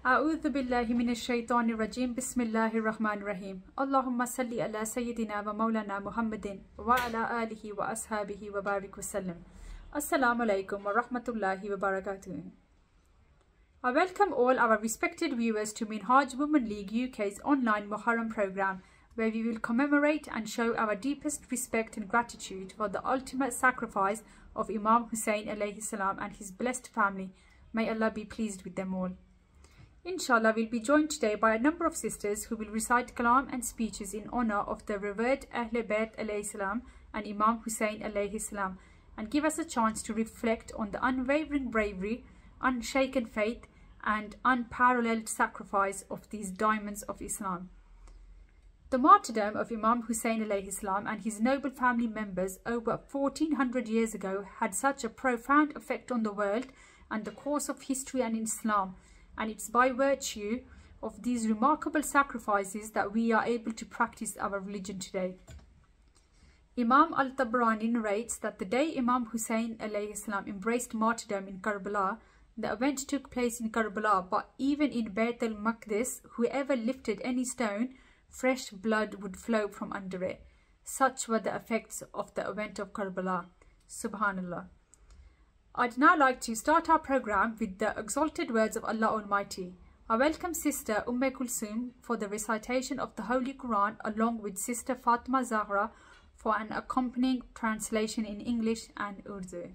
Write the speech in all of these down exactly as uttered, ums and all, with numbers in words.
أعوذ بالله من الشيطان الرجيم بسم الله الرحمن الرحيم اللهم صل على سيدنا ومولانا محمد وعلى آله وأصحابه وبارك وسلم. Assalamu alaikum wa rahmatullahi wa barakatuh. I welcome all our respected viewers to Minhaj Women League U K's online Muharram program, where we will commemorate and show our deepest respect and gratitude for the ultimate sacrifice of Imam Hussein alayhi salam and his blessed family. May Allah be pleased with them all. Inshallah, we'll be joined today by a number of sisters who will recite kalam and speeches in honor of the revered Ahle Bayt alayhi salam and Imam Hussein alayhi salam, and give us a chance to reflect on the unwavering bravery, unshaken faith, and unparalleled sacrifice of these diamonds of Islam. The martyrdom of Imam Hussein alayhi salam and his noble family members over fourteen hundred years ago had such a profound effect on the world and the course of history and Islam, and it's by virtue of these remarkable sacrifices that we are able to practice our religion today. Imam al-Tabrani narrates that the day Imam Hussein alayhi salam embraced martyrdom in Karbala, the event took place in Karbala, but even in Bayt al-Maqdis, whoever lifted any stone, fresh blood would flow from under it. Such were the effects of the event of Karbala. Subhanallah. I'd now like to start our program with the exalted words of Allah Almighty. I welcome Sister Umm Kulsum for the recitation of the Holy Quran, along with Sister Fatima Zahra for an accompanying translation in English and Urdu.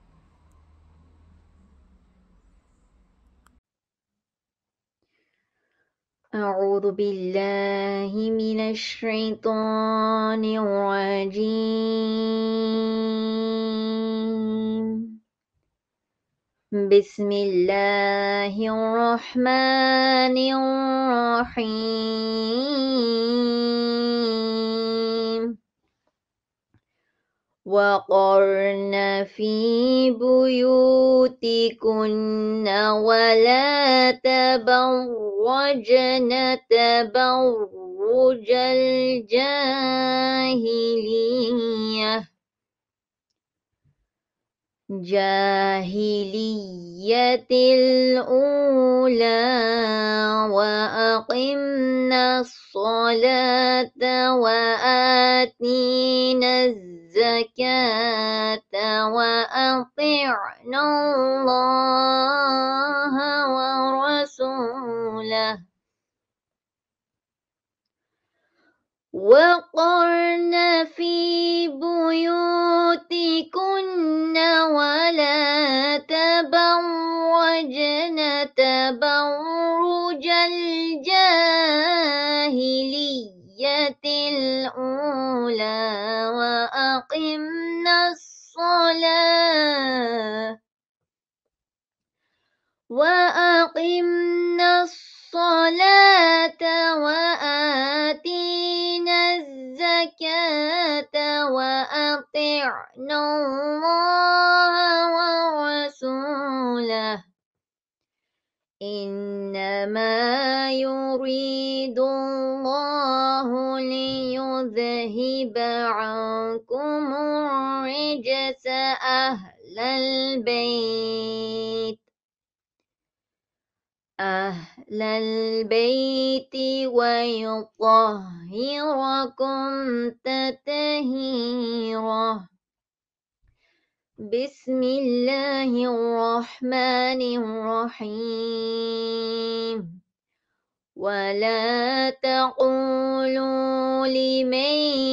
أعوذ بالله من الشيطان الرجيم بسم الله الرحمن الرحيم وقرن في بيوتكن ولا تبرجن تبرج الجاهلية جاهلية الأولى وأقمنا الصلاة وآتينا الزكاة وأطعنا الله ورسوله وقرن في بيوتكن ولا تبرجن تبرج الجاهلية الأولى وأقمنا الصلاة وأقمنا الصلاة وآتينا الزكاة وأطعنا الله ورسوله إنما يريد الله ليذهب عنكم الرجس أهل البيت أهل البيت ويطهركم تطهيرا. بسم الله الرحمن الرحيم ولا تقولوا لمن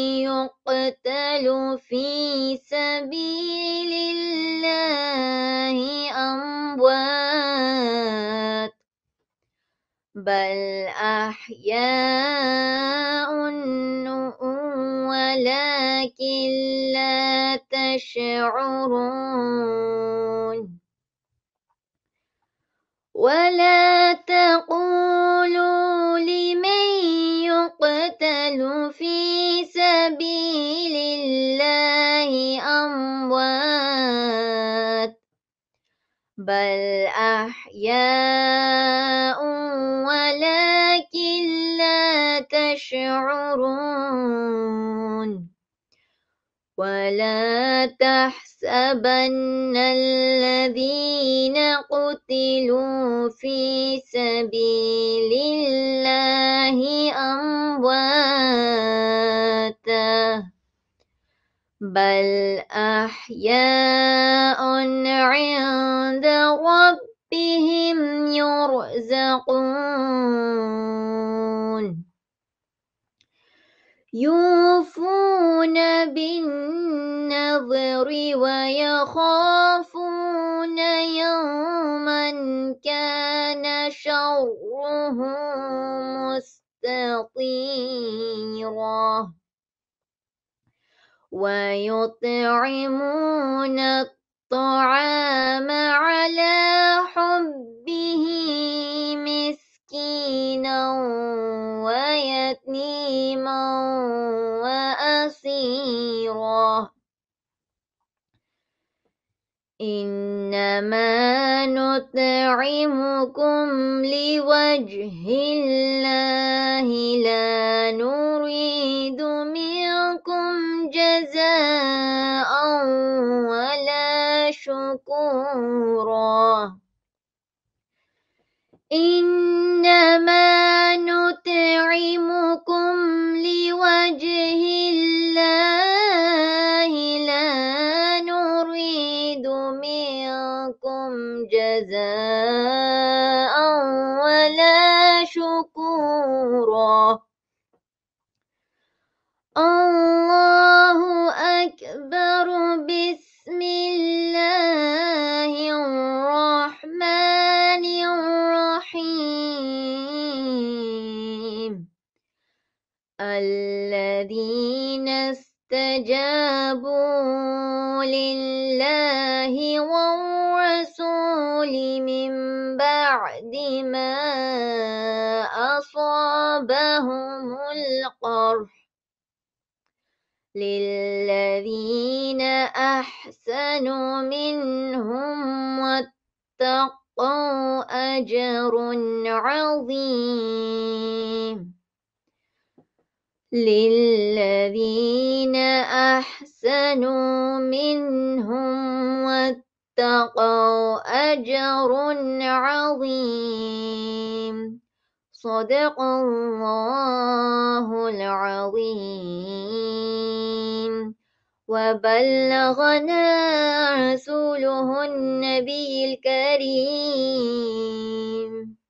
يقتل في سبيل الله أموات بل أحياء ولكن لا تشعرون ولا تقولوا لمن يقتل في سبيل الله أموات بل أحياء ولكن لا تشعرون ولا تحسبن تحسبن الذين قتلوا في سبيل الله أمواتا بل أحياء عند ربهم يرزقون يوفون بالنذر ويخافون يوما كان شره مستطيرا ويطعمون الطعام على حبه مسكينا ويتيما وأسيرا إنما نطعمكم لوجه الله لا نريد منكم جزاء ولا شكورا إنما نطعمكم لوجه الله لا نريد منكم جزاء ولا شكورا الله أكبر بسم الله الرحمن الرحيم الذين استجابوا لله والرسول من بعد ما أصابهم القرح للذين أحسنوا منهم واتقوا أجر عظيم للذين أحسنوا منهم واتقوا أجر عظيم صدق الله العظيم وبلغنا رسوله النبي الكريم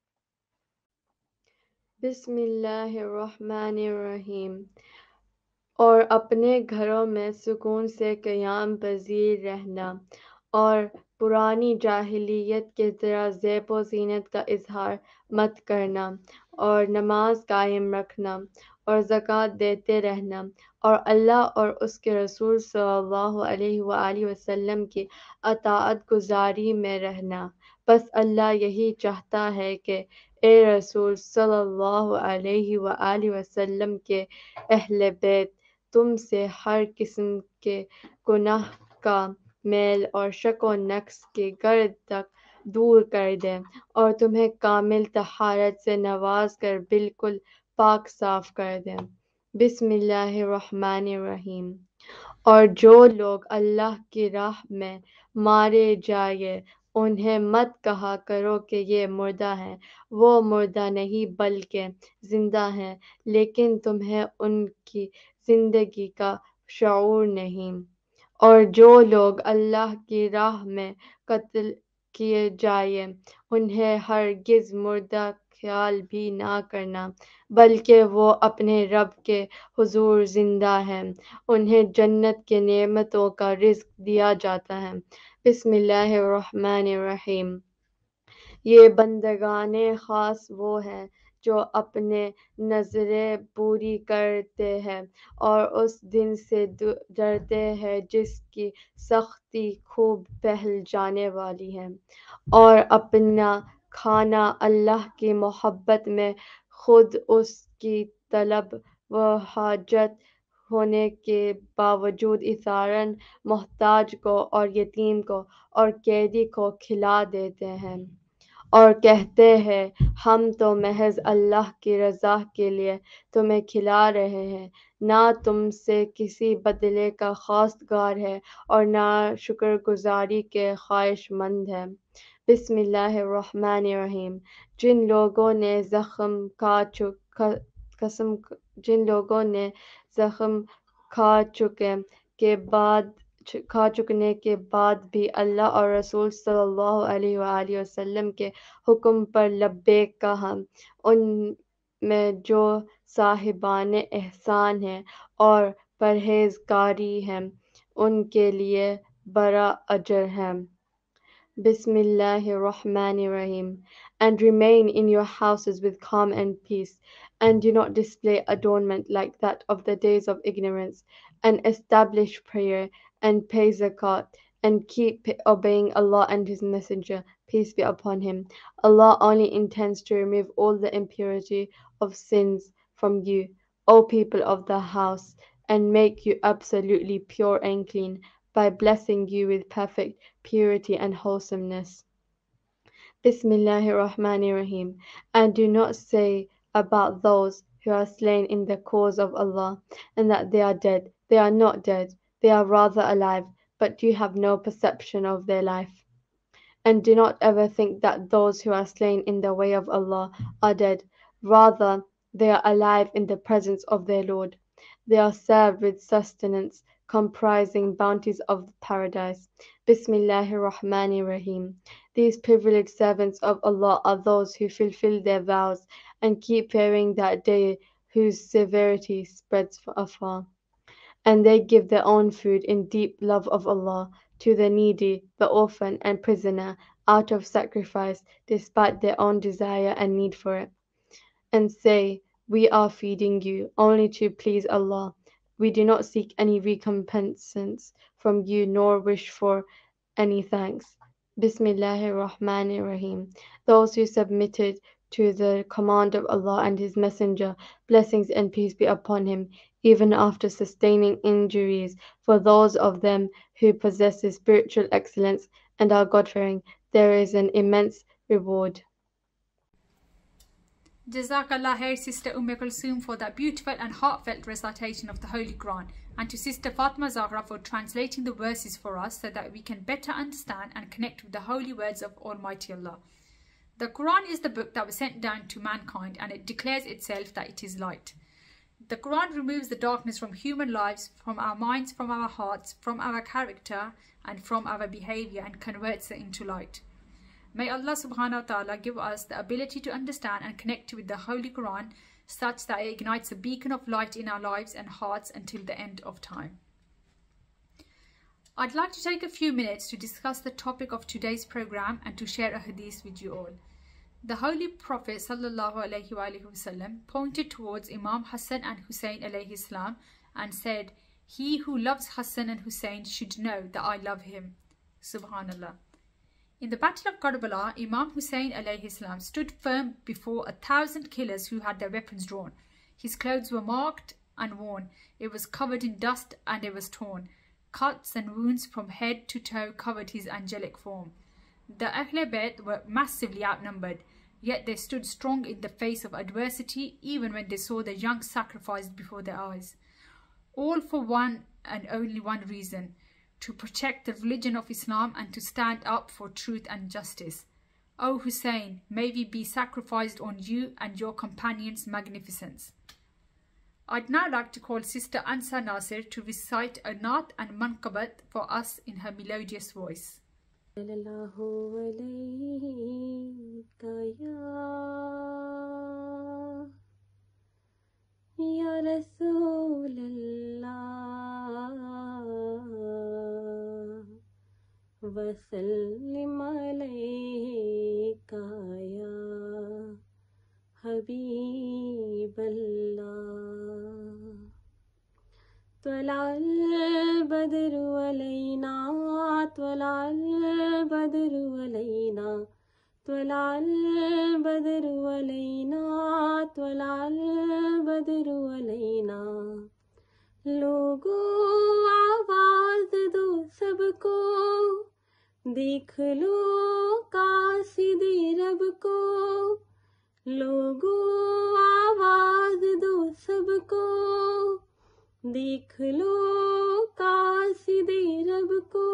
بسم اللہ الرحمن الرحیم اور اپنے گھروں میں سکون سے قیام پذیر رہنا اور پرانی جاہلیت کے طرح زیب و زینت کا اظہار مت کرنا اور نماز قائم رکھنا اور زکوٰۃ دیتے رہنا اور اللہ اور اس کے رسول صلی اللہ علیہ وآلہ وسلم کی اطاعت گزاری میں رہنا۔ بس اللہ یہی چاہتا ہے کہ اے رسول صلی اللہ علیہ وآلہ وسلم کے اہل بیت تم سے ہر قسم کے گناہ کا میل اور شک و نقص کی گرد تک دور کر دیں اور تمہیں کامل طہارت سے نواز کر بالکل پاک صاف کر دیں۔ بسم اللہ الرحمن الرحیم۔ اور جو لوگ اللہ کی راہ میں مارے جائیں انہیں مت کہا کرو کہ یہ مردہ ہیں، وہ مردہ نہیں بلکہ زندہ ہیں، لیکن تمہیں ان کی زندگی کا شعور نہیں۔ اور جو لوگ اللہ کی راہ میں قتل کیے جائیں انہیں ہرگز مردہ خیال بھی نہ کرنا، بلکہ وہ اپنے رب کے حضور زندہ ہیں، انہیں جنت کے نعمتوں کا رزق دیا جاتا ہے۔ بسم اللہ الرحمن الرحیم۔ یہ بندگان خاص وہ ہیں جو اپنے نذریں پوری کرتے ہیں اور اس دن سے ڈرتے ہیں جس کی سختی خوب پہل جانے والی ہے، اور اپنا کھانا اللہ کی محبت میں خود اس کی طلب و حاجت ہونے کے باوجود ایثاراً محتاج کو اور یتیم کو اور قیدی کو کھلا دیتے ہیں، اور کہتے ہیں ہم تو محض اللہ کی رضا کے لیے تمہیں کھلا رہے ہیں، نہ تم سے کسی بدلے کا خواستگار ہے اور نہ شکر گزاری کے خواہش مند ہے۔ بسم اللہ الرحمن الرحیم۔ جن لوگوں نے زخم کھا چک قسم جن لوگوں نے زخم کھا چکے کے بعد کھا چکنے کے بعد بھی اللہ اور رسول صلی اللہ علیہ وآلہ وسلم کے حکم پر لبیک کہا، ان میں جو صاحبان احسان ہیں اور پرہیزگاری ہیں ان کے لیے بڑا اجر ہے۔ بسم اللہ الرحمن الرحیم۔ And remain in your houses with calm and peace, and do not display adornment like that of the days of ignorance, and establish prayer, and pay zakat, and keep obeying Allah and His Messenger, peace be upon him. Allah only intends to remove all the impurity of sins from you, O people of the house, and make you absolutely pure and clean, by blessing you with perfect purity and wholesomeness. Bismillahir Rahmanir Rahim. And do not say about those who are slain in the cause of Allah, and that they are dead. They are not dead, they are rather alive, but you have no perception of their life. And do not ever think that those who are slain in the way of Allah are dead. Rather, they are alive in the presence of their Lord. They are served with sustenance comprising bounties of paradise. Bismillahir Rahmanir Rahim. These privileged servants of Allah are those who fulfill their vows and keep fearing that day whose severity spreads afar. And they give their own food in deep love of Allah to the needy, the orphan and prisoner out of sacrifice despite their own desire and need for it. And say, we are feeding you only to please Allah. We do not seek any recompense from you nor wish for any thanks. Bismillahir Rahmanir Rahim. Those who submitted to the command of Allah and His Messenger, blessings and peace be upon him, even after sustaining injuries, for those of them who possess spiritual excellence and are God-fearing, there is an immense reward. Jazakallah khair, Sister Umm Kulsum, for that beautiful and heartfelt recitation of the Holy Quran, and to Sister Fatima Zahra for translating the verses for us so that we can better understand and connect with the holy words of Almighty Allah. The Quran is the book that was sent down to mankind, and it declares itself that it is light. The Quran removes the darkness from human lives, from our minds, from our hearts, from our character and from our behavior, and converts it into light. May Allah subhanahu wa ta'ala give us the ability to understand and connect with the Holy Quran such that it ignites a beacon of light in our lives and hearts until the end of time. I'd like to take a few minutes to discuss the topic of today's program and to share a hadith with you all. The Holy Prophet sallallahu alaihi wasallam pointed towards Imam Hassan and Hussein alayhi salam and said, "He who loves Hassan and Hussein should know that I love him." Subhanallah. In the Battle of Karbala, Imam Hussein alayhi salam stood firm before a thousand killers who had their weapons drawn. His clothes were marked and worn. It was covered in dust and it was torn. Cuts and wounds from head to toe covered his angelic form. The Ahle Bayt were massively outnumbered, yet they stood strong in the face of adversity even when they saw their young sacrificed before their eyes. All for one and only one reason: to protect the religion of Islam and to stand up for truth and justice. O Hussein, may we be sacrificed on you and your companions' magnificence. I'd now like to call Sister Ansa Nasir to recite a Naat and Manqabat for us in her melodious voice. Ya Rasul Allah wa sallim alayka ya Habib Allah. Tala al-badru alayna, tala al-badru alayna, tala al-badru alayna, tala al-badru alayna. Logo आवाज दो सबको, دیکھ لو قاصدِ رب کو، لوگو آواز دو سب کو، دیکھ لو قاصدِ رب کو،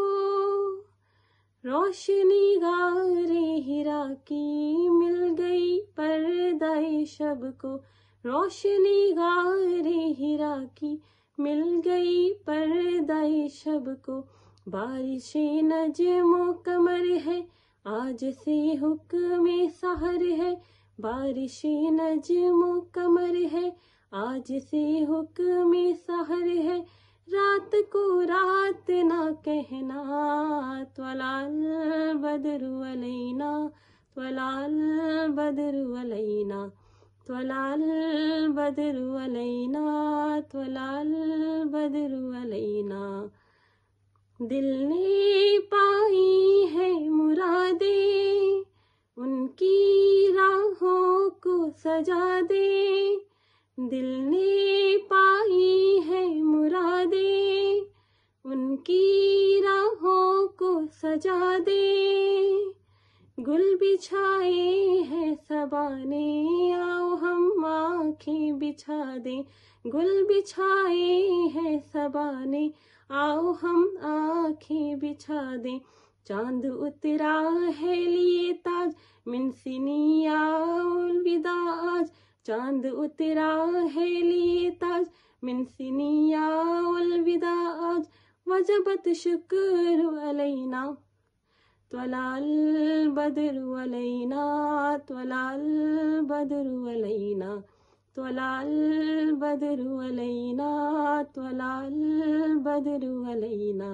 روشنی غار ہرا کی مل گئی پردہ شب کو، روشنی غار ہرا کی مل گئی پردہ شب کو، بارش نجم و قمر ہے آج سے حکم سحر ہے، بارش نجم و قمر ہے آج سے حکم سحر ہے، رات کو رات نہ کہنا، طلع البدر علینا، طلع البدر علینا، طلع البدر علینا، طلع البدر علینا، دل نے پائی ہے مرادیں، ان کی راہوں کو سجا دے، دل نے پائی ہے مرادیں، ان کی راہوں کو سجا دے، گل بچھائے ہیں صبا نے، آؤ ہم آنکھیں بچھا دیں، گل بچھائے ہیں صبا نے، آؤ ہم آنکھیں بچھا دیں، چاند اترا ہے لیے تاج من سنیا الوداع آج، چاند اترا ہے لیے تاج من سنیا الوداع آج، وجبت شکر علینا، طلع البدر علینا، طلع البدر علینا، طلع البدر علینا، طلع البدر علینا،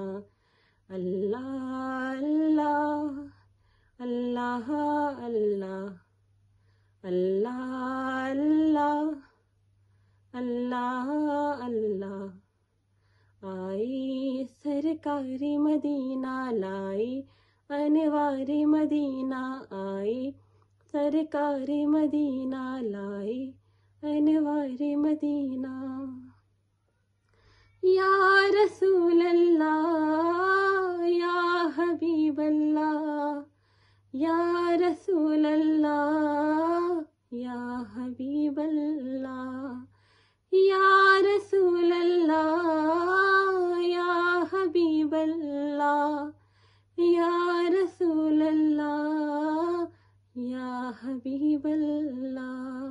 اللہ اللہ اللہ اللہ اللہ اللہ اللہ اللہ، آئے سرکار مدینہ لائے انوار مدینہ، آئے سرکار مدینہ لائے انوار مدینہ، یا رسول اللہ یا حبیب اللہ، یا رسول اللہ یا حبیب اللہ، یا رسول اللہ یا حبیب اللہ، یا رسول اللہ یا حبیب اللہ،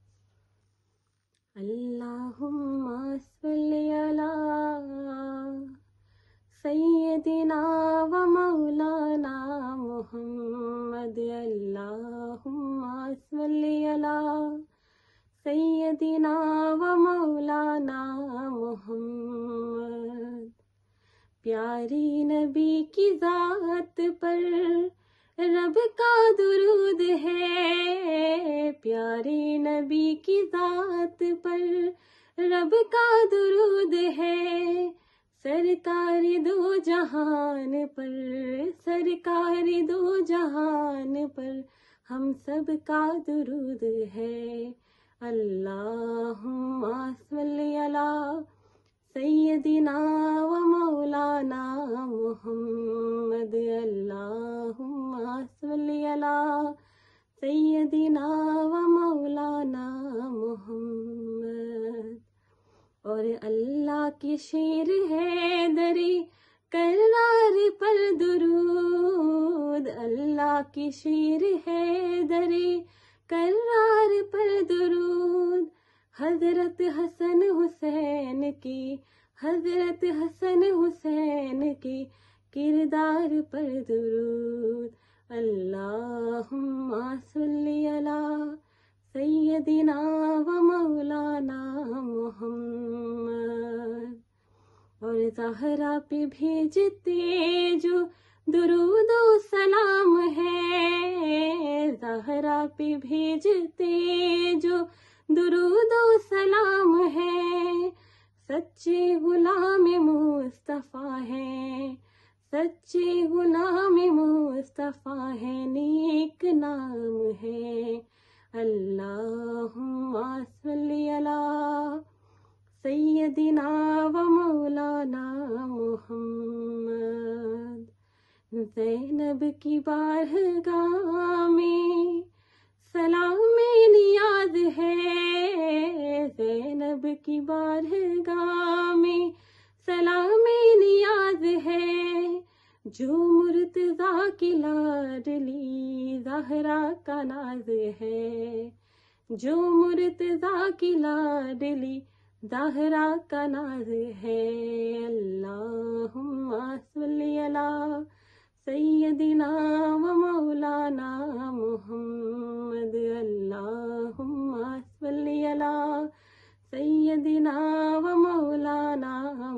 اللہم صلی علی سیدنا و مولانا محمد، اللہم صلی علی سیدنا و مولانا محمد، پیاری نبی کی ذات پر رب کا درود ہے، پیاری نبی کی ذات پر رب کا درود ہے، سرکار دو جہان پر، سرکار دو جہان پر ہم سب کا درود ہے، اللہم صلی علی سیدنا و مولانا محمد، اللہم صلی علی سیدنا و مولانا محمد، اور اللہ کی شیر ہے دری کرار پر درود، اللہ کی شیر ہے دری کرار پر درود، حضرت حسن حسین کی، حضرت حسن حسین کی کردار پر درود، اللہم صلی علی سیدنا و مولانا محمد، اور زہرا پہ بھیجتے جو درود و سلام ہے، زہرا پہ بھیجتے جو درود و سلام ہے، سچے غلام مصطفیٰ ہیں، سچے غلام مصطفیٰ ہیں، نیک نام ہے، اللہم صلی علی سیدنا و مولانا محمد، زینب کی بارگاہ میں سلام نیاز ہے، زینب کی بارگاہ میں سلام نیاز ہے، جو مرتضیٰ کی لاڈلی زہرا کا ناز ہے، جو مرتضیٰ کی لاڈلی زہرا کا ناز ہے۔ اللہم صلی علی سیدنا و مولانا محمد، اللہم صلی علی سیدنا و مولانا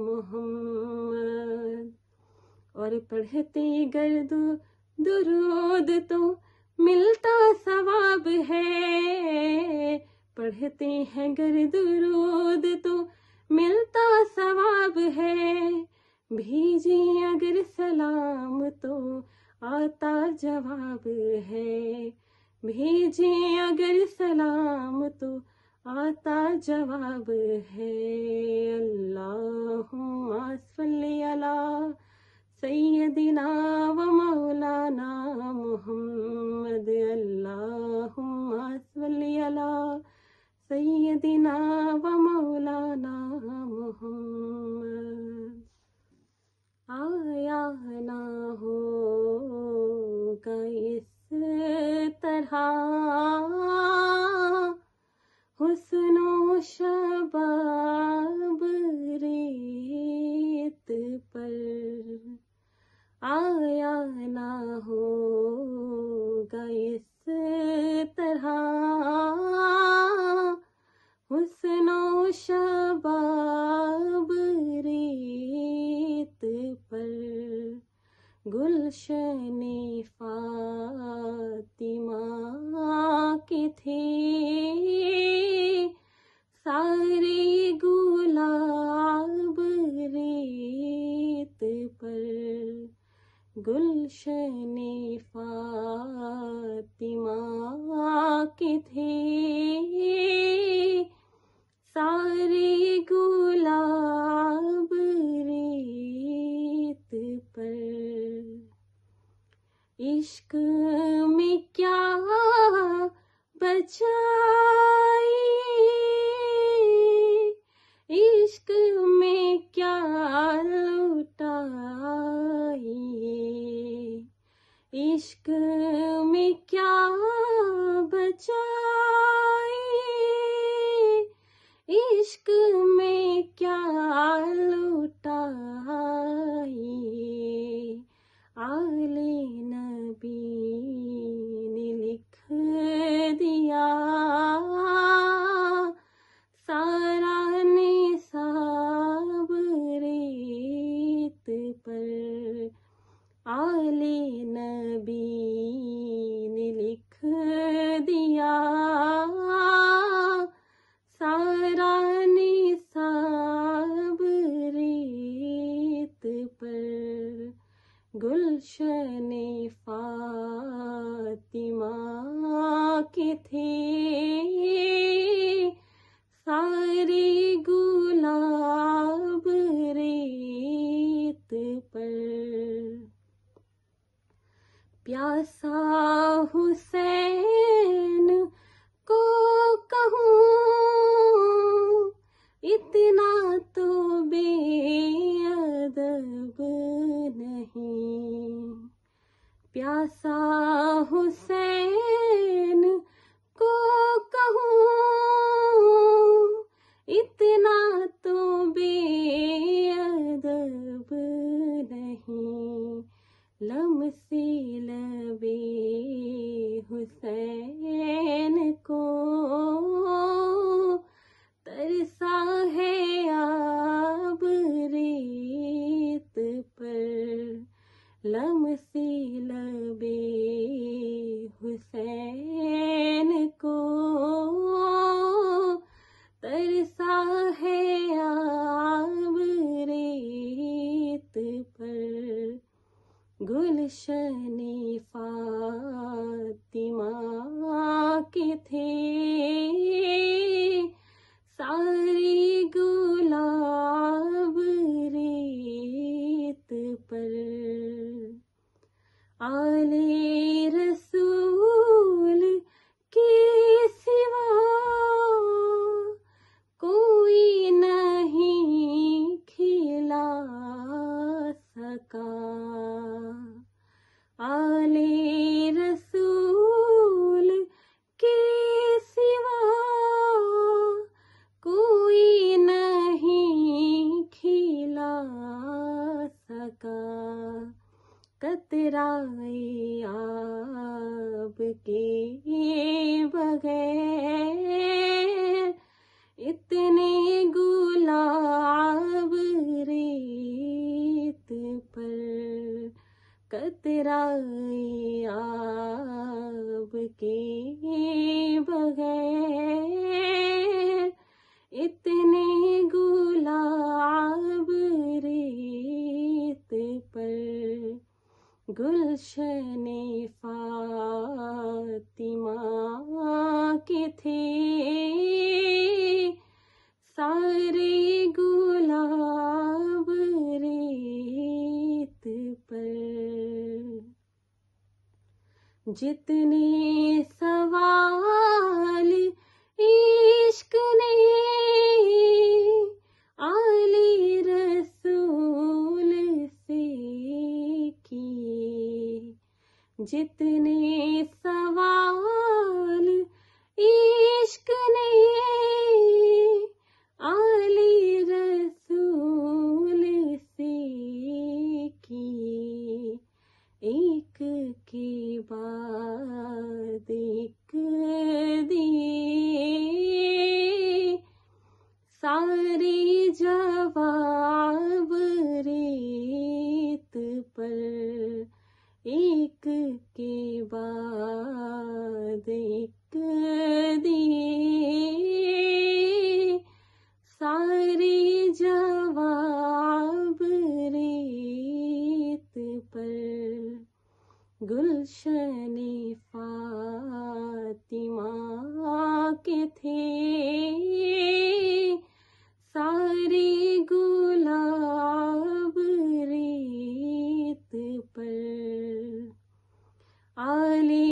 محمد۔ اور پڑھتے گرد درود تو ملتا ثواب ہے، پڑھتے ہیں گر درود تو ملتا ثواب ہے، بھیجیں اگر سلام تو آتا جواب ہے، بھیجیں اگر سلام تو آتا جواب ہے۔ اللہم صلی علی سیدنا و مولانا محمد، اللہم صلی علی سیدنا و مولانا محمد۔ آیا نہ ہوگا اس طرح حسن و شباب ریت پر، آیا نہ ہوگا اس طرح حسن و شباب ریت پر، گلشن فاطمہ کے تھے سارے گلاب ریت پر، گلشن فاطمہ کے تھے سارے گلاب ریت پر۔ عشق میں کیا بچائی، عشق میں کیا لٹائی، عشق میں کیا بچائی، عشق میں کیا لٹائی، آل نبی نے لکھ دیا سارا نصاب ریت پر، آل نبی نے لکھ دیا سارا نصاب ریت پر، گلشن فاطمہ کے تھے سارے گلاب ریت پر، پیاسا حسین کو کہوں اتنا تو بے ادب نہیں، پیاسا حسین کو کہوں اتنا تو بے ادب نہیں، لمسی لبے حسین کو ترسا ہے آب ریت پر، لمسی لبے حسین کو ترسا ہے آب ریت پر، گلشن فاطمہ کے تھے سارے گلاب ریت پر، گلشن فاطمہ کے تھے سارے گلاب ریت پر، جتنے سوال عشق نے علی رسول سے کیے، جتنے سوال عشق نے علی رسول سے کیے، ایک کے بعد ایک دیے سارے جواب ریت پر، ایک کے بعد ایک دیے سارے جواب ریت پر، گلشن فاطمہ کے تھے سارے گلاب ریت پر، علی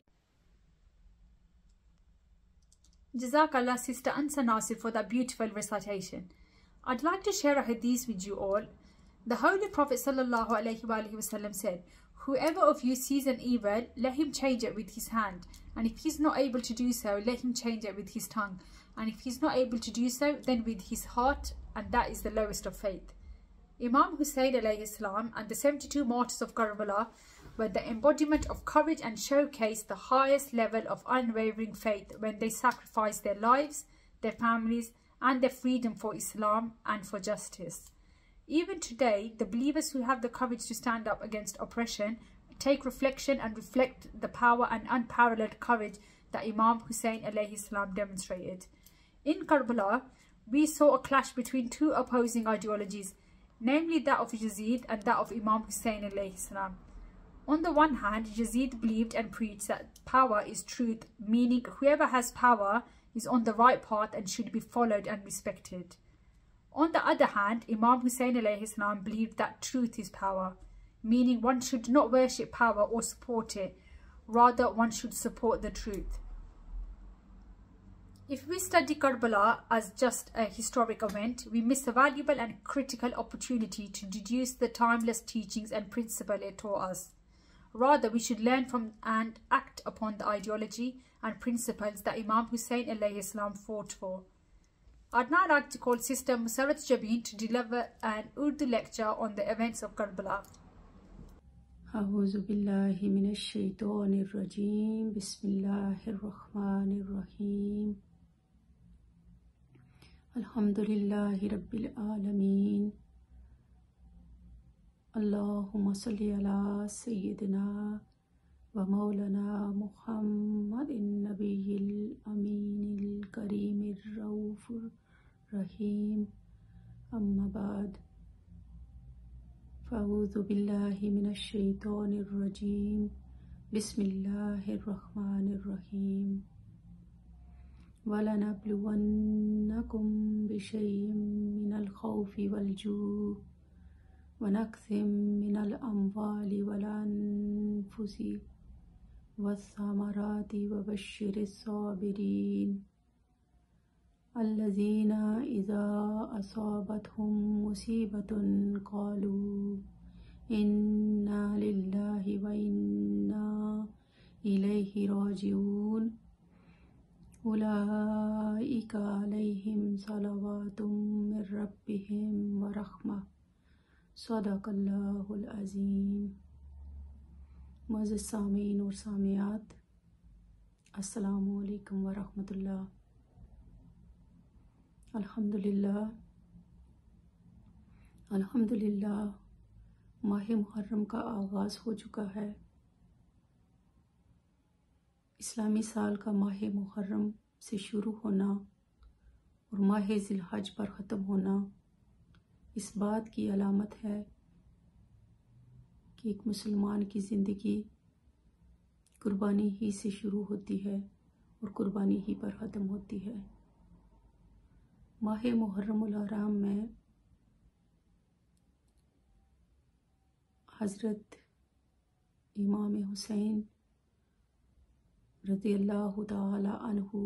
Jazakallah, Sister Ansa Nasir, for that beautiful recitation. I'd like to share a hadith with you all. The Holy Prophet sallallahu alaihi wasallam said, "Whoever of you sees an evil, let him change it with his hand. And if he's not able to do so, let him change it with his tongue. And if he's not able to do so, then with his heart, and that is the lowest of faith." Imam Hussein alayhi salam and the seventy-two martyrs of Karbala were the embodiment of courage and showcased the highest level of unwavering faith when they sacrificed their lives, their families, and their freedom for Islam and for justice. Even today, the believers who have the courage to stand up against oppression take reflection and reflect the power and unparalleled courage that Imam Hussein alayhi salam demonstrated. In Karbala, we saw a clash between two opposing ideologies, namely that of Yazid and that of Imam Hussein alayhi salam. On the one hand, Yazid believed and preached that power is truth, meaning whoever has power is on the right path and should be followed and respected. On the other hand, Imam Hussein alayhi salam believed that truth is power, meaning one should not worship power or support it, rather one should support the truth. If we study Karbala as just a historic event, we miss a valuable and critical opportunity to deduce the timeless teachings and principles it taught us. Rather, we should learn from and act upon the ideology and principles that Imam Hussein alayhi salam fought for. I'd now like to call Sister Musarat Jabeen to deliver an Urdu lecture on the events of Karbala. A'udhu billahi minash shaitanir rajim. Bismillahir rahmanir rahim. Alhamdulillahi rabbil alameen. Allahumma salli ala sayyidina wa maulana Muhammadin nabiyil aminil kareemir raufur rahim. Amma ba'd. Fa'udhu billahi minash shaitanir rajim. Bismillahir rahmanir rahim. وَلَنَبْلُوَنَّكُمْ بِشَيْءٍ مِّنَ الْخَوْفِ وَالْجُوعِ وَنَقْصٍ مِّنَ الْأَمْوَالِ وَالْأَنفُسِ وَالثَّمَرَاتِ وَبَشِّرِ الصَّابِرِينَ الَّذِينَ إِذَا أَصَابَتْهُم مُّصِيبَةٌ قَالُوا إِنَّا لِلَّهِ وَإِنَّا إِلَيْهِ راجعون أولئك عليهم صلوات من ربهم ورحمة صدق اللہ العظیم. معزز سامعین اور سامعات، السلام علیکم ورحمۃ اللہ. الحمدللہ الحمدللہ ماہ محرم کا آغاز ہو چکا ہے. اسلامی سال کا ماہ محرم سے شروع ہونا اور ماہ ذی الحج پر ختم ہونا اس بات کی علامت ہے کہ ایک مسلمان کی زندگی قربانی ہی سے شروع ہوتی ہے اور قربانی ہی پر ختم ہوتی ہے۔ ماہ محرم الحرام میں حضرت امام حسین رضی اللہ تعالی عنہ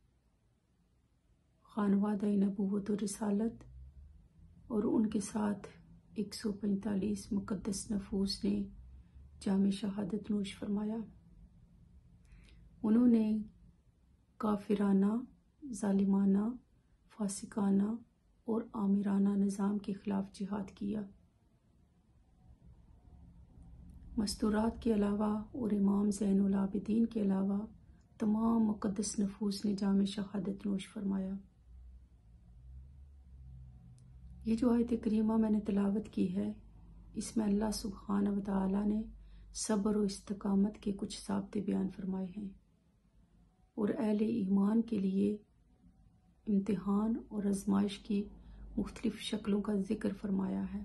خانوادہ نبوت و رسالت اور ان کے ساتھ ایک سو پینتالیس مقدس نفوس نے جام شہادت نوش فرمایا۔ انہوں نے کافرانہ، ظالمانہ، فاسقانہ اور آمرانہ نظام کے خلاف جہاد کیا۔ مستورات کے علاوہ اور امام زین العابدین کے علاوہ تمام مقدس نفوس نے جام شہادت نوش فرمایا۔ یہ جو آیت کریمہ میں نے تلاوت کی ہے، اس میں اللہ سبحانہ و تعالیٰ نے صبر و استقامت کے کچھ ضابطے بیان فرمائے ہیں اور اہل ایمان کے لیے امتحان اور آزمائش کی مختلف شکلوں کا ذکر فرمایا ہے۔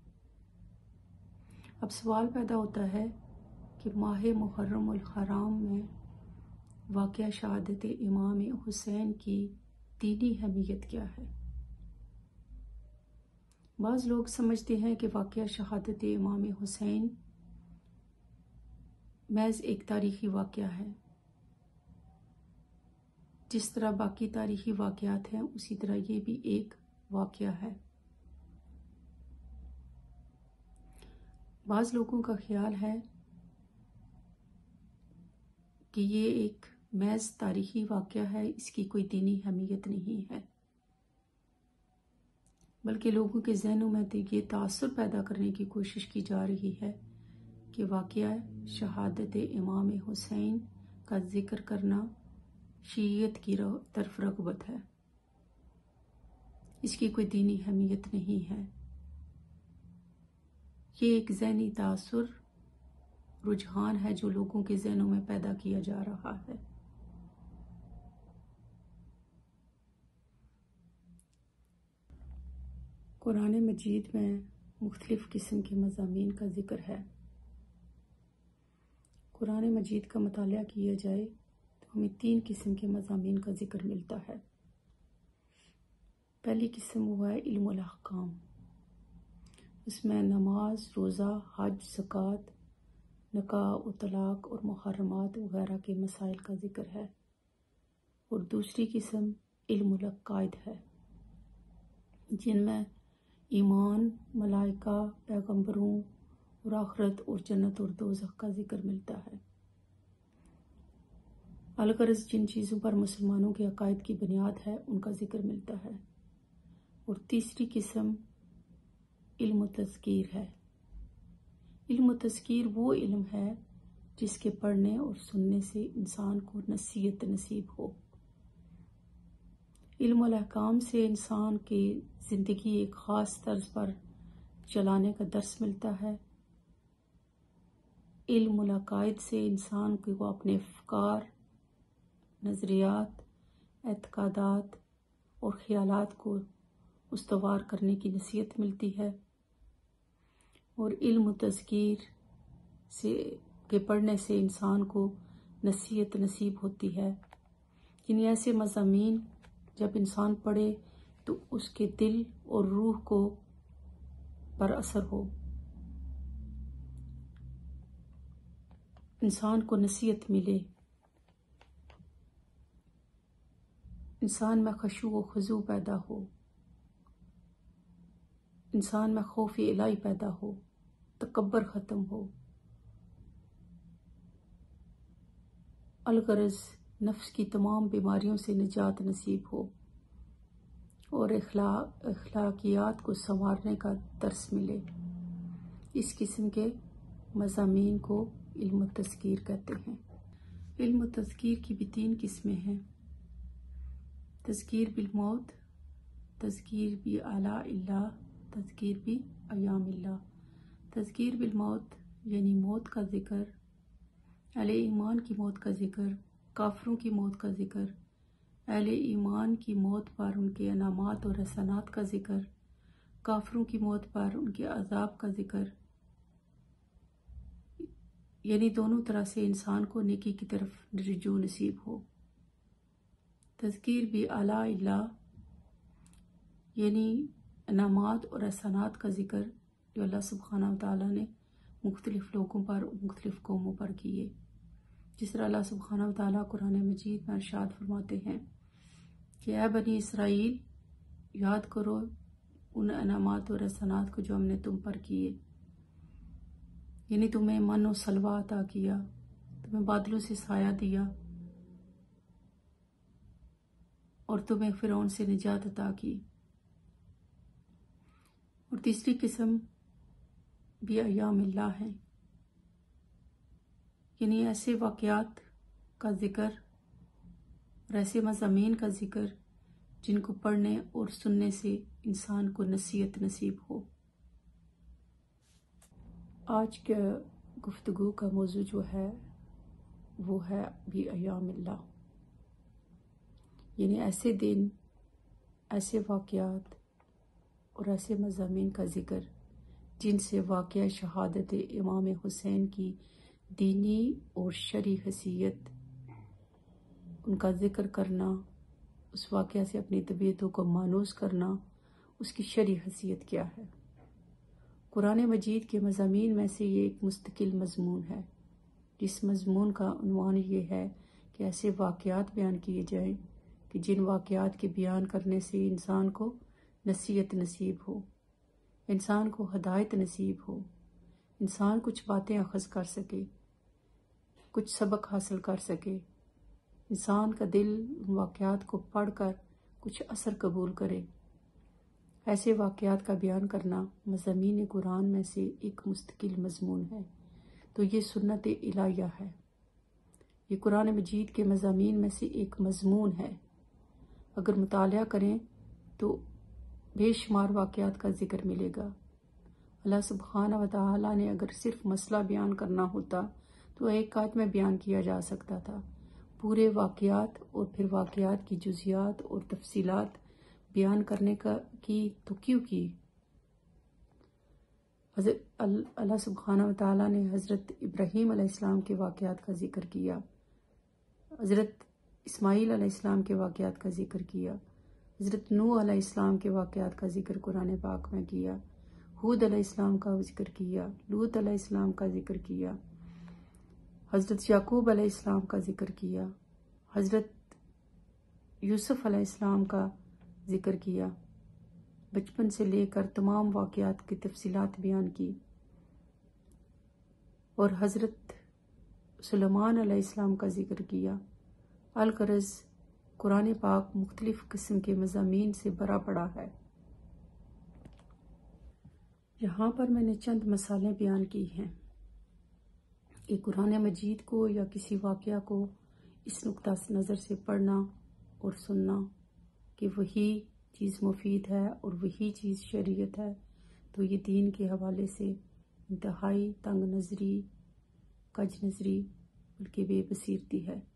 اب سوال پیدا ہوتا ہے کہ ماہ محرم الحرام میں واقعہ شہادت امام حسین کی دینی اہمیت کیا ہے؟ بعض لوگ سمجھتے ہیں کہ واقعہ شہادت امام حسین محض ایک تاریخی واقعہ ہے۔ جس طرح باقی تاریخی واقعات ہیں اسی طرح یہ بھی ایک واقعہ ہے۔ بعض لوگوں کا خیال ہے کہ یہ ایک محض تاریخی واقعہ ہے، اس کی کوئی دینی اہمیت نہیں ہے، بلکہ لوگوں کے ذہنوں میں یہ تاثر پیدا کرنے کی کوشش کی جا رہی ہے کہ واقعہ شہادت امام حسین کا ذکر کرنا شیعیت کی طرف رغبت ہے، اس کی کوئی دینی اہمیت نہیں ہے۔ یہ ایک ذہنی تاثر، رجحان ہے جو لوگوں کے ذہنوں میں پیدا کیا جا رہا ہے۔ قرآن مجید میں مختلف قسم کے مضامین کا ذکر ہے۔ قرآن مجید کا مطالعہ کیا جائے تو ہمیں تین قسم کے مضامین کا ذکر ملتا ہے۔ پہلی قسم وہ ہے علم الاحکام، اس میں نماز، روزہ، حج، زکوٰۃ، نکاح و طلاق اور محرمات وغیرہ کے مسائل کا ذکر ہے۔ اور دوسری قسم علم العقائد ہے، جن میں ایمان، ملائکہ، پیغمبروں اور آخرت اور جنت اور دوزخ کا ذکر ملتا ہے۔ الغرض جن چیزوں پر مسلمانوں کے عقائد کی بنیاد ہے ان کا ذکر ملتا ہے۔ اور تیسری قسم علم و تذکیر ہے۔ علم و تذکیر وہ علم ہے جس کے پڑھنے اور سننے سے انسان کو نصیحت نصیب ہو۔ علم الاحکام سے انسان کی زندگی ایک خاص طرز پر چلانے کا درس ملتا ہے۔ علم العقائد سے انسان کو اپنے افکار، نظریات، اعتقادات اور خیالات کو استوار کرنے کی نصیحت ملتی ہے۔ اور علم و تذکیر سے کے پڑھنے سے انسان کو نصیحت نصیب ہوتی ہے، یعنی ایسے مضامین جب انسان پڑھے تو اس کے دل اور روح کو پر اثر ہو، انسان کو نصیحت ملے، انسان میں خشوع و خضوع پیدا ہو، انسان میں خوف الہی پیدا ہو، تکبر ختم ہو، الغرض نفس کی تمام بیماریوں سے نجات نصیب ہو اور اخلاق اخلاقیات کو سنوارنے کا درس ملے۔ اس قسم کے مضامین کو علم و تذکیر کہتے ہیں۔ علم و تذکیر کی بھی تین قسمیں ہیں: تذکیر بالموت، تذکیر بھی اعلیٰ اللہ، تذکیر بھی ایام اللہ۔ تذکیر بالموت یعنی موت کا ذکر، اہل ایمان کی موت کا ذکر، کافروں کی موت کا ذکر، اہل ایمان کی موت پر ان کے انعامات اور احسانات کا ذکر، کافروں کی موت پر ان کے عذاب کا ذکر، یعنی دونوں طرح سے انسان کو نیکی کی طرف رجوع نصیب ہو۔ تذکیر بھی اعلیٰ اللہ یعنی انعامات اور احسانات کا ذکر جو اللہ سبحانہ و تعالیٰ نے مختلف لوگوں پر مختلف قوموں پر کیے، جس طرح اللہ سبحانہ و تعالیٰ قرآن مجید میں ارشاد فرماتے ہیں کہ اے بنی اسرائیل یاد کرو ان انعامات اور احسانات کو جو ہم نے تم پر کیے، یعنی تمہیں من و سلوہ عطا کیا، تمہیں بادلوں سے سایہ دیا اور تمہیں فرعون سے نجات عطا کی۔ اور تیسری قسم بھی ایام اللہ ہیں، یعنی ایسے واقعات کا ذکر اور ایسے مضامین کا ذکر جن کو پڑھنے اور سننے سے انسان کو نصیحت نصیب ہو۔ آج کا گفتگو کا موضوع جو ہے وہ ہے بھی ایام اللہ، یعنی ایسے دن، ایسے واقعات اور ایسے مضامین کا ذکر جن سے واقعہ شہادت امام حسین کی دینی اور شرعی حیثیت، ان کا ذکر کرنا، اس واقعہ سے اپنی طبیعتوں کو مانوس کرنا، اس کی شرعی حیثیت کیا ہے۔ قرآن مجید کے مضامین میں سے یہ ایک مستقل مضمون ہے، جس مضمون کا عنوان یہ ہے کہ ایسے واقعات بیان کیے جائیں کہ جن واقعات کے بیان کرنے سے انسان کو نصیحت نصیب ہو، انسان کو ہدایت نصیب ہو، انسان کچھ باتیں اخذ کر سکے، کچھ سبق حاصل کر سکے، انسان کا دل ان واقعات کو پڑھ کر کچھ اثر قبول کرے۔ ایسے واقعات کا بیان کرنا مضامین قرآن میں سے ایک مستقل مضمون ہے، تو یہ سنت الہیہ ہے، یہ قرآن مجید کے مضامین میں سے ایک مضمون ہے۔ اگر مطالعہ کریں تو بے شمار واقعات کا ذکر ملے گا۔ اللہ سبحانہ و تعالیٰ نے اگر صرف مسئلہ بیان کرنا ہوتا تو ایک آیت میں بیان کیا جا سکتا تھا، پورے واقعات اور پھر واقعات کی جزیات اور تفصیلات بیان کرنے کا کی تو کیوں کی؟ حضرت اللہ سبحانہ و تعالیٰ نے حضرت ابراہیم علیہ السلام کے واقعات کا ذکر کیا، حضرت اسماعیل علیہ السلام کے واقعات کا ذکر کیا، حضرت نوح علیہ السلام کے واقعات کا ذکر قرآن پاک میں کیا، ہود علیہ السلام کا ذکر کیا، لوط علیہ السلام کا ذکر کیا، حضرت یعقوب علیہ السلام کا ذکر کیا، حضرت یوسف علیہ السلام کا ذکر کیا، بچپن سے لے کر تمام واقعات کی تفصیلات بیان کی، اور حضرت سلیمان علیہ السلام کا ذکر کیا۔ الغرض قرآن پاک مختلف قسم کے مضامین سے بھرا پڑا ہے۔ یہاں پر میں نے چند مثالیں بیان کی ہیں کہ قرآن مجید کو یا کسی واقعہ کو اس نقطہ نظر سے پڑھنا اور سننا کہ وہی چیز مفید ہے اور وہی چیز شریعت ہے، تو یہ دین کے حوالے سے انتہائی تنگ نظری، کج نظری بلکہ بے بصیرتی ہے۔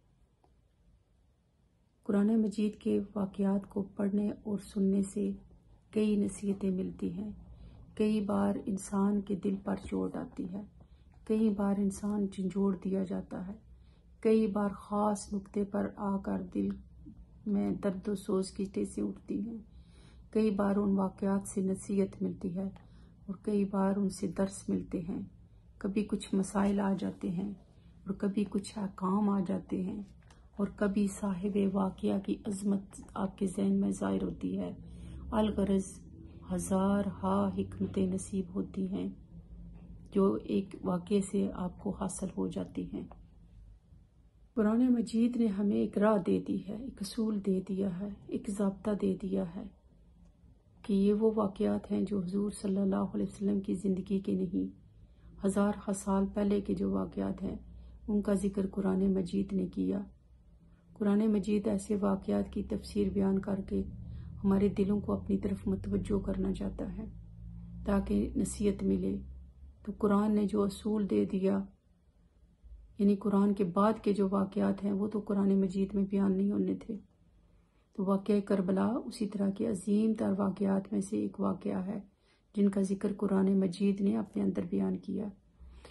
قرآن مجید کے واقعات کو پڑھنے اور سننے سے کئی نصیحتیں ملتی ہیں، کئی بار انسان کے دل پر چوٹ آتی ہے، کئی بار انسان جھنجھوڑ دیا جاتا ہے، کئی بار خاص نقطے پر آ کر دل میں درد و سوز کی ٹھیسیں اٹھتی ہیں، کئی بار ان واقعات سے نصیحت ملتی ہے اور کئی بار ان سے درس ملتے ہیں، کبھی کچھ مسائل آ جاتے ہیں اور کبھی کچھ احکام آ جاتے ہیں، اور کبھی صاحب واقعہ کی عظمت آپ کے ذہن میں ظاہر ہوتی ہے۔ الغرض ہزار ہا حکمتیں نصیب ہوتی ہیں جو ایک واقعے سے آپ کو حاصل ہو جاتی ہیں۔ قرآن مجید نے ہمیں ایک راہ دے دی ہے، ایک اصول دے دیا ہے، ایک ضابطہ دے دیا ہے کہ یہ وہ واقعات ہیں جو حضور صلی اللہ علیہ وسلم کی زندگی کے نہیں، ہزار سال پہلے کے جو واقعات ہیں ان کا ذکر قرآن مجید نے کیا۔ قرآن مجید ایسے واقعات کی تفسیر بیان کر کے ہمارے دلوں کو اپنی طرف متوجہ کرنا چاہتا ہے تاکہ نصیحت ملے۔ تو قرآن نے جو اصول دے دیا، یعنی قرآن کے بعد کے جو واقعات ہیں وہ تو قرآن مجید میں بیان نہیں ہونے تھے۔ تو واقعہ کربلا اسی طرح کے عظیم تر واقعات میں سے ایک واقعہ ہے جن کا ذکر قرآن مجید نے اپنے اندر بیان کیا۔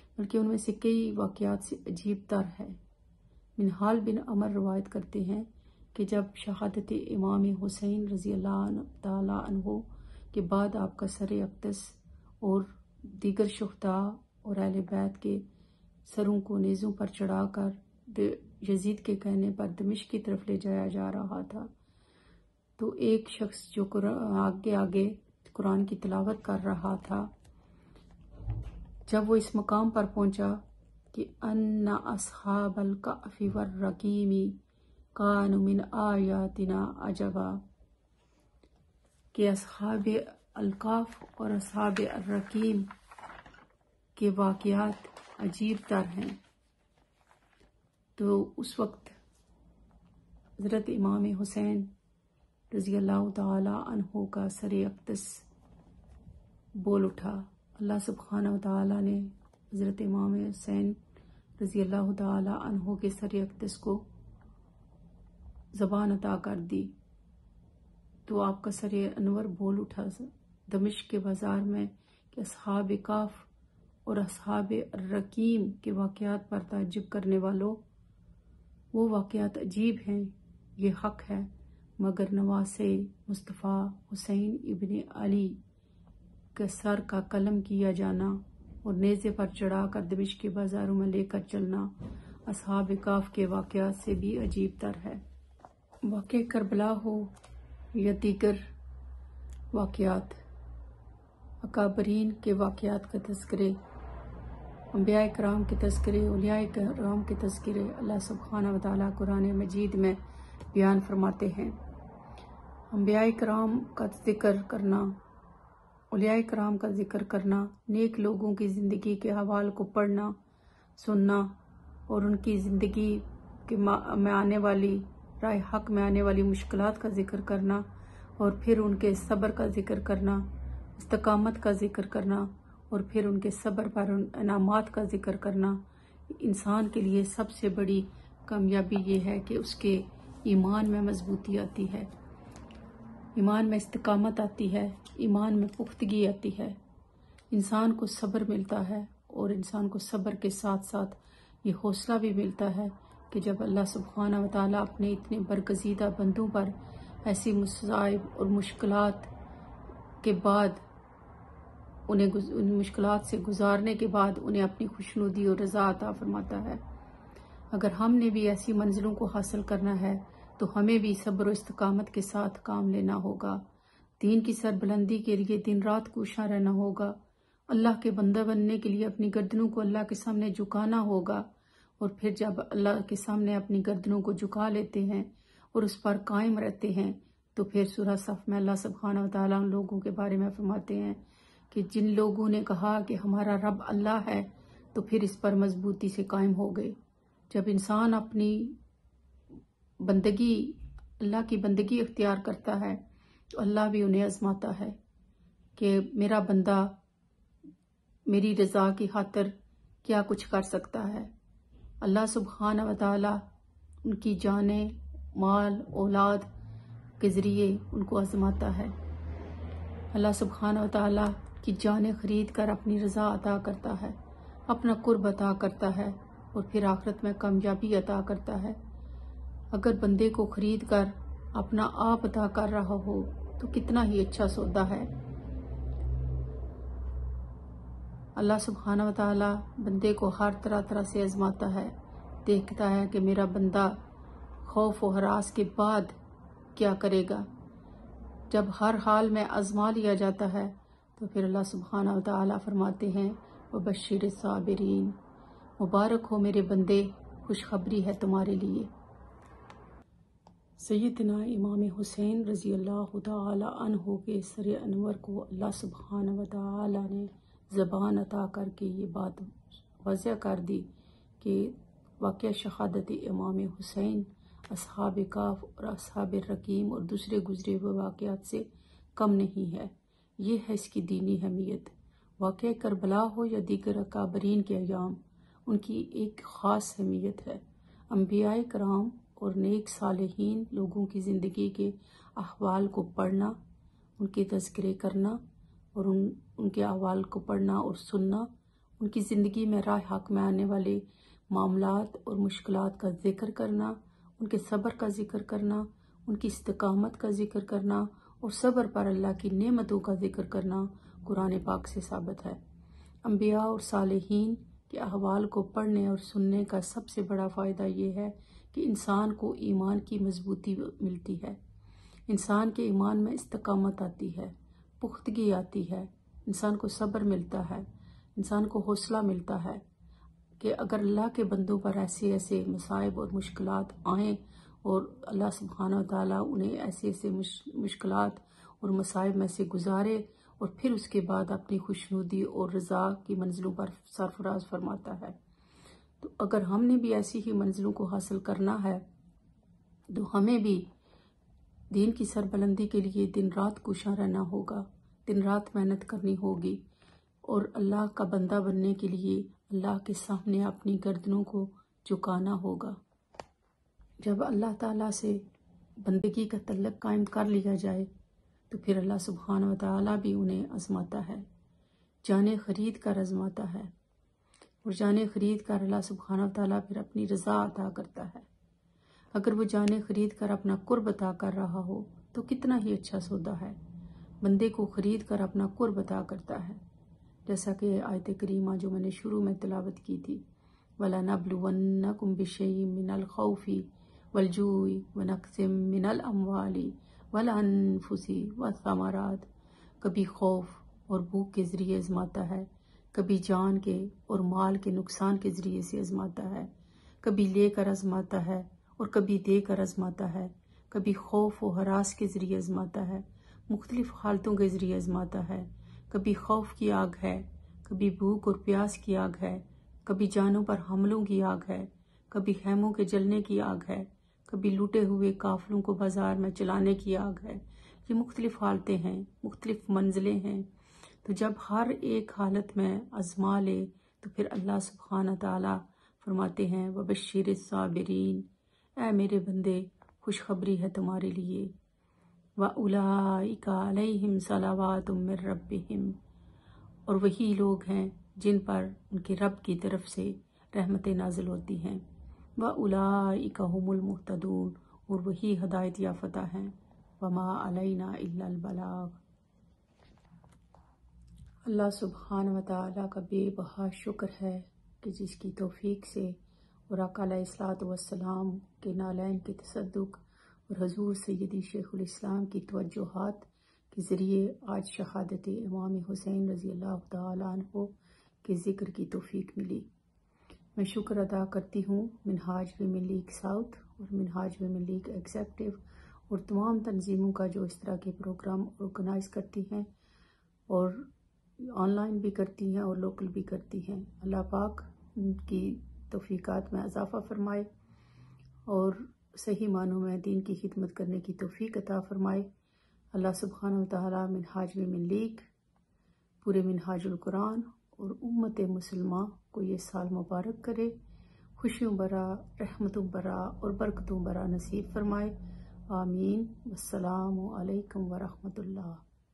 بلکہ ان میں سے کئی واقعات سے عجیب تر ہے۔ منہال بن عمر روایت کرتے ہیں کہ جب شہادت امام حسین رضی اللہ تعالیٰ عنہ کے بعد آپ کا سر اقدس اور دیگر شہداء اور اہل بیت کے سروں کو نیزوں پر چڑھا کر یزید کے کہنے پر دمشق کی طرف لے جایا جا رہا تھا، تو ایک شخص جو آگے آگے قرآن کی تلاوت کر رہا تھا، جب وہ اس مقام پر پہنچا کہ ان اصحاب الکہف والرقیم کانوا من آیاتنا عجبا، کہ اصحاب الکہف اور اصحاب الرقیم کے واقعات عجیب تر ہیں، تو اس وقت حضرت امام حسین رضی اللہ تعالی عنہ کا سر اقدس بول اٹھا۔ اللہ سبحانہ و تعالیٰ نے حضرت امام حسین رضی اللہ تعالی عنہ کے سر اقدس کو زبان عطا کر دی، تو آپ کا سر انور بول اٹھا دمشق کے بازار میں کہ اصحاب کہف اور اصحاب الرقیم کے واقعات پر تعجب کرنے والوں، وہ واقعات عجیب ہیں، یہ حق ہے، مگر نواسے مصطفیٰ حسین ابن علی کا سر کا قلم کیا جانا اور نیزے پر چڑھا کر دمشق کے بازاروں میں لے کر چلنا اصحاب کہف کے واقعات سے بھی عجیب تر ہے۔ واقع کربلا ہو یا دیگر واقعات، اکابرین کے واقعات کا تذکرے، انبیاء کرام کے تذکرے، اولیاء کرام کے تذکرے اللہ سبحانہ و تعالیٰ قرآن مجید میں بیان فرماتے ہیں۔ انبیاء کرام کا ذکر کرنا، اولیاء کرام کا ذکر کرنا، نیک لوگوں کی زندگی کے احوال کو پڑھنا، سننا اور ان کی زندگی کے میں آنے والی راہ حق میں آنے والی مشکلات کا ذکر کرنا، اور پھر ان کے صبر کا ذکر کرنا، استقامت کا ذکر کرنا، اور پھر ان کے صبر پر انعامات کا ذکر کرنا، انسان کے لیے سب سے بڑی کامیابی یہ ہے کہ اس کے ایمان میں مضبوطی آتی ہے، ایمان میں استقامت آتی ہے، ایمان میں پختگی آتی ہے، انسان کو صبر ملتا ہے، اور انسان کو صبر کے ساتھ ساتھ یہ حوصلہ بھی ملتا ہے کہ جب اللہ سبحانہ و تعالیٰ اپنے اتنے برگزیدہ بندوں پر ایسی مصائب اور مشکلات کے بعد انہیں ان مشکلات سے گزارنے کے بعد انہیں اپنی خوشنودی اور رضا عطا فرماتا ہے۔ اگر ہم نے بھی ایسی منزلوں کو حاصل کرنا ہے تو ہمیں بھی صبر و استقامت کے ساتھ کام لینا ہوگا، دین کی سربلندی کے لیے دن رات کوشاں رہنا ہوگا، اللہ کے بندہ بننے کے لیے اپنی گردنوں کو اللہ کے سامنے جھکانا ہوگا، اور پھر جب اللہ کے سامنے اپنی گردنوں کو جھکا لیتے ہیں اور اس پر قائم رہتے ہیں تو پھر سورہ صف میں اللہ سبحانہ و تعالیٰ ان لوگوں کے بارے میں فرماتے ہیں کہ جن لوگوں نے کہا کہ ہمارا رب اللہ ہے تو پھر اس پر مضبوطی سے قائم ہو گئے۔ جب انسان اپنی بندگی اللہ کی بندگی اختیار کرتا ہے تو اللہ بھی انہیں آزماتا ہے کہ میرا بندہ میری رضا کی خاطر کیا کچھ کر سکتا ہے۔ اللہ سبحانہ و تعالیٰ ان کی جانیں، مال، اولاد کے ذریعے ان کو آزماتا ہے۔ اللہ سبحانہ و تعالیٰ کی جانیں خرید کر اپنی رضا عطا کرتا ہے، اپنا قرب عطا کرتا ہے، اور پھر آخرت میں کامیابی عطا کرتا ہے۔ اگر بندے کو خرید کر اپنا آپ عطا کر رہا ہو تو کتنا ہی اچھا سودا ہے۔ اللہ سبحانہ و تعالیٰ بندے کو ہر طرح طرح سے آزماتا ہے، دیکھتا ہے کہ میرا بندہ خوف و ہراس کے بعد کیا کرے گا۔ جب ہر حال میں آزما لیا جاتا ہے تو پھر اللہ سبحانہ و تعالیٰ فرماتے ہیں وَبَشِّرِ الصَّابِرِينَ، مبارک ہو میرے بندے، خوشخبری ہے تمہارے لیے۔ سیدنا امام حسین رضی اللہ تعالی عنہ کے سر انور کو اللہ سبحانہ و تعالی نے زبان عطا کر کے یہ بات واضح کر دی کہ واقعہ شہادت امام حسین اصحاب کہف اور اصحاب الرقیم اور دوسرے گزرے ہوئے واقعات سے کم نہیں ہے۔ یہ ہے اس کی دینی اہمیت۔ واقعہ کربلا ہو یا دیگر اکابرین کے ایام، ان کی ایک خاص اہمیت ہے۔ انبیاء کرام اور نیک صالحین لوگوں کی زندگی کے احوال کو پڑھنا، ان کے تذکرے کرنا اور ان ان کے احوال کو پڑھنا اور سننا ان کی زندگی میں راہ حق میں آنے والے معاملات اور مشکلات کا ذکر کرنا، ان کے صبر کا ذکر کرنا، ان کی استقامت کا ذکر کرنا اور صبر پر اللہ کی نعمتوں کا ذکر کرنا قرآن پاک سے ثابت ہے۔ انبیاء اور صالحین کے احوال کو پڑھنے اور سننے کا سب سے بڑا فائدہ یہ ہے کہ انسان کو ایمان کی مضبوطی ملتی ہے، انسان کے ایمان میں استقامت آتی ہے، پختگی آتی ہے، انسان کو صبر ملتا ہے، انسان کو حوصلہ ملتا ہے کہ اگر اللہ کے بندوں پر ایسے ایسے مصائب اور مشکلات آئیں اور اللہ سبحانہ و تعالیٰ انہیں ایسے ایسے مشکلات اور مصائب میں سے گزارے اور پھر اس کے بعد اپنی خوشنودی اور رضا کی منزلوں پر سرفراز فرماتا ہے، تو اگر ہم نے بھی ایسی ہی منزلوں کو حاصل کرنا ہے تو ہمیں بھی دین کی سربلندی کے لیے دن رات کوشاں رہنا ہوگا، دن رات محنت کرنی ہوگی اور اللہ کا بندہ بننے کے لیے اللہ کے سامنے اپنی گردنوں کو جھکانا ہوگا۔ جب اللہ تعالیٰ سے بندگی کا تعلق قائم کر لیا جائے تو پھر اللہ سبحانہ و تعالیٰ بھی انہیں آزماتا ہے، جانیں خرید کر آزماتا ہے، اور جانیں خرید کر اللہ سبحانہ و تعالیٰ پھر اپنی رضا عطا کرتا ہے۔ اگر وہ جانیں خرید کر اپنا قرب عطا کر رہا ہو تو کتنا ہی اچھا سودا ہے، بندے کو خرید کر اپنا قرب عطا کرتا ہے، جیسا کہ آیت کریمہ جو میں نے شروع میں تلاوت کی تھی، وَلَنَبْلُوَنَّكُمْ بِشَيْءٍ مِّنَ الْخَوْفِ وَالْجُوعِ وَنَقْصٍ مِّنَ الْأَمْوَالِ وَالْأَنفُسِ وَالثَّمَرَاتِ، کبھی خوف اور بھوک کے ذریعے آزماتا ہے، کبھی جان کے اور مال کے نقصان کے ذریعے سے آزماتا ہے، کبھی لے کر آزماتا ہے اور کبھی دے کر آزماتا ہے، کبھی خوف و ہراس کے ذریعے آزماتا ہے، مختلف حالتوں کے ذریعے آزماتا ہے، کبھی خوف کی آگ ہے، کبھی بھوک اور پیاس کی آگ ہے، کبھی جانوں پر حملوں کی آگ ہے، کبھی خیموں کے جلنے کی آگ ہے، کبھی لوٹے ہوئے قافلوں کو بازار میں چلانے کی آگ ہے۔ یہ مختلف حالتیں ہیں، مختلف منزلیں ہیں، تو جب ہر ایک حالت میں آزما لے تو پھر اللہ سبحانہ تعالیٰ فرماتے ہیں وَبَشِّرِ الصَّابِرِينَ، اے میرے بندے خوشخبری ہے تمہارے لیے، وَأُولَئِكَ عَلَيْهِمْ صَلَوَاتٌ مِّن رَّبِّهِمْ، اور وہی لوگ ہیں جن پر ان کے رب کی طرف سے رحمتیں نازل ہوتی ہیں، وَأُولَئِكَ هُمُ الْمُهْتَدُونَ، اور وہی ہدایت یافتہ ہیں، وَمَا عَلَيْنَا إِلَّا الْبَلَاغُ۔ اللہ سبحانہ و تعالیٰ کا بے بہا شکر ہے کہ جس کی توفیق سے اور آقا علیہ الصلوۃ والسلام کے نالین کے تصدق اور حضور سیدی شیخ الاسلام کی توجہات کے ذریعے آج شہادت امام حسین رضی اللہ تعالیٰ عنہ کے ذکر کی توفیق ملی۔ میں شکر ادا کرتی ہوں منہاج ویمن لیگ ساؤتھ اور منہاج ویمن لیگ ایگزیکٹو اور تمام تنظیموں کا جو اس طرح کے پروگرام آرگنائز کرتی ہیں اور آن لائن بھی کرتی ہیں اور لوکل بھی کرتی ہیں۔ اللہ پاک ان کی توفیقات میں اضافہ فرمائے اور صحیح معنوں میں دین کی خدمت کرنے کی توفیق عطا فرمائے۔ اللہ سبحانہ و تعالیٰ منہاج ویمن لیگ، پورے منہاج القرآن اور امت مسلمہ کو یہ سال مبارک کرے، خوشیوں برا، رحمتوں برا اور برکتوں برا نصیب فرمائے، آمین۔ والسلام علیکم ورحمۃ اللہ۔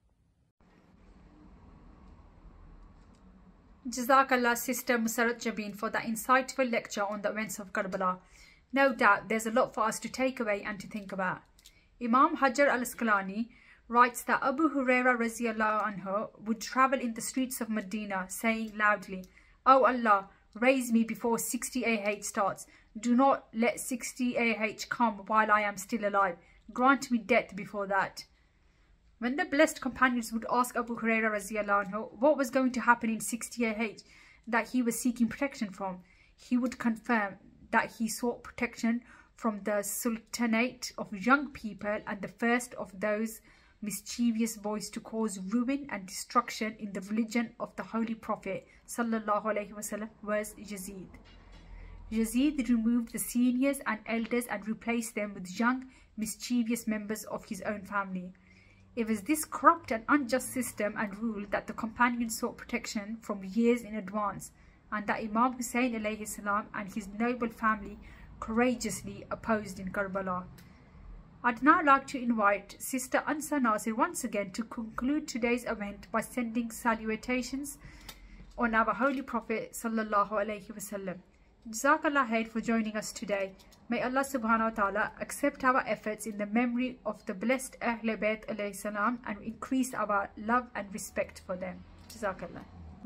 Jazakallah Sister Musarat Jabin for that insightful lecture on the events of Karbala. No doubt there's a lot for us to take away and to think about. Imam Hajar al-Asqalani writes that Abu Huraira radiallahu anhu would travel in the streets of Medina saying loudly, "Oh Allah, raise me before sixty A H starts. Do not let sixty A H come while I am still alive. Grant me death before that." When the blessed companions would ask Abu Huraira radiallahu anhu what was going to happen in sixty A H that he was seeking protection from, he would confirm that he sought protection from the sultanate of young people, and the first of those mischievous boys to cause ruin and destruction in the religion of the Holy Prophet sallallahu alaihi wasallam was Yazid. Yazid removed the seniors and elders and replaced them with young, mischievous members of his own family. It was this corrupt and unjust system and rule that the companions sought protection from years in advance, and that Imam Hussein alayhi salam and his noble family courageously opposed in Karbala. I'd now like to invite Sister Ansa Nasir once again to conclude today's event by sending salutations on our Holy Prophet sallallahu alaihi wasallam. Jazakallah khair for joining us today. May Allah subhanahu wa ta'ala accept our efforts in the memory of the blessed Ahle Bayt alayhi salam and increase our love and respect for them. Jazakallah.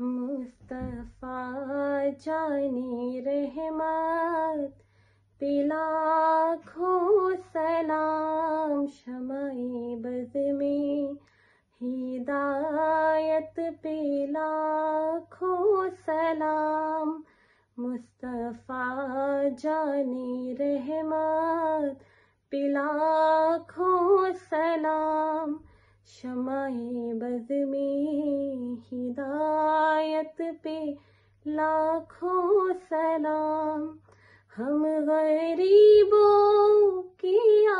Mustafa जानी रहमत पे लाखों सलाम शमाए buzz में हिदायत पे लाखों सलाम मुस्तफा जानी रहमत पे लाखों सलाम शमाए बज़ में हिदायत पे लाखों सलाम हम गरीबों की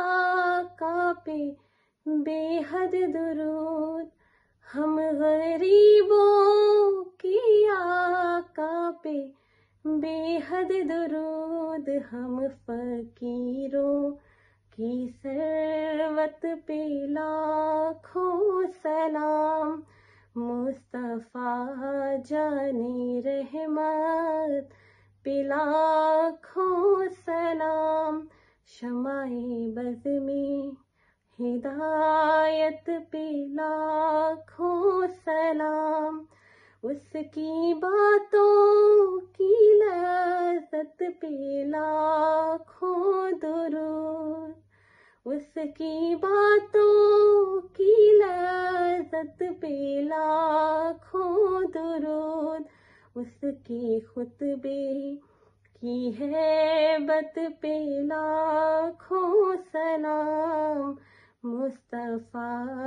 आका पे बेहद दुरूद हम गरीबों की आका पे बेहद दुरूद हम फकीरों की सरवत पे लाखों सलाम मुस्तफा जानी रहमत पे लाखों सलाम शमाए बज़ में हिदायत पे लाखों सलाम उसकी बातों की लज़्ज़त पे लाखों दुरूद उसकी बातों की लज़्ज़त पे लाखों दुरूद उसकी खुतबे की हैबत पे लाखों सलाम मुस्तफा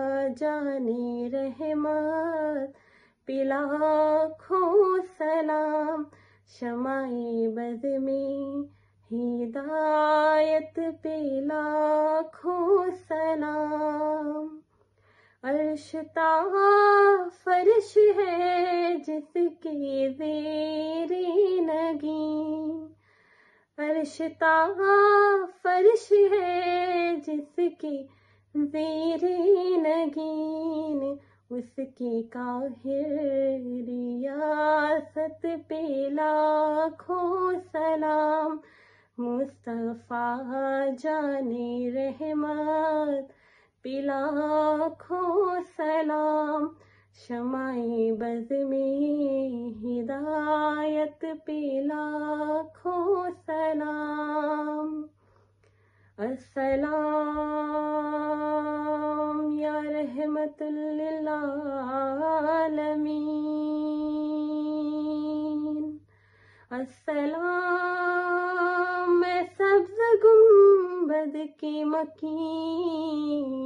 जानी रहमत पे लाखों सलाम शमाए बज़ में हिदायत पे लाखों सलाम अर्श ता फर्श है जिसके ज़ेरे नगीं अर्श ता फर्श है जिसके ज़ेरे नगीन उसकी काहिर रियासत पे लाखों सलाम मुस्तफा जानी रहमत पे लाखों सलाम शमाए बज़ में हिदायत पे लाखों सलाम अस्सलाम या रहमतुल लिल आलमीन अस्सलाम मैं सब्ज़ गुंबद की मकीन